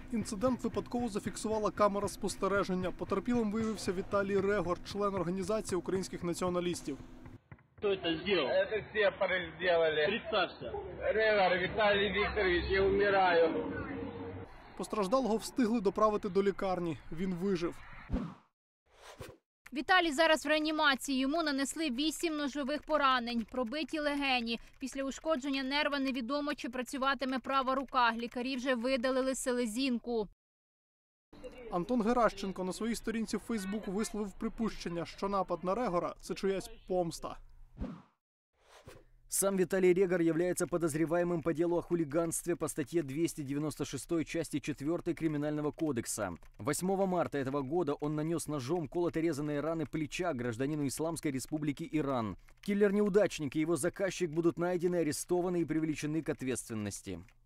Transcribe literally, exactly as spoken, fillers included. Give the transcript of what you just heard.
Інцидент випадково зафіксувала камера спостереження. Потерпілим виявився Віталій Регор, член організації українських націоналістів. Кто это сделал? Это сепары сделали. Представься. Регор Виталий Викторович, я умираю. Постраждалого встигли доправити до лікарні. Він вижив. Віталій зараз в реанімації. Йому нанесли вісім ножових поранень, пробиті легені. Після ушкодження нерва невідомо, чи працюватиме права рука. Лікарі вже видалили селезінку. Антон Геращенко на своїй сторінці в Фейсбуку висловив припущення, що напад на Регора – це чиясь помста. Сам Виталий Регор является подозреваемым по делу о хулиганстве по статье двести девяносто шесть части четвёртой Криминального кодекса. восьмого марта этого года он нанес ножом колото-резанные раны плеча гражданину Исламской Республики Иран. Киллер-неудачник и его заказчик будут найдены, арестованы и привлечены к ответственности.